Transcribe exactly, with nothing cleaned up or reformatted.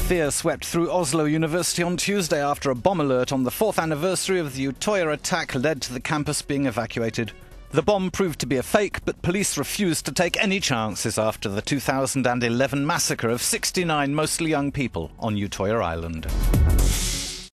Fear swept through Oslo University on Tuesday after a bomb alert on the fourth anniversary of the Utoya attack led to the campus being evacuated. The bomb proved to be a fake, but police refused to take any chances after the two thousand eleven massacre of sixty-nine mostly young people on Utoya Island.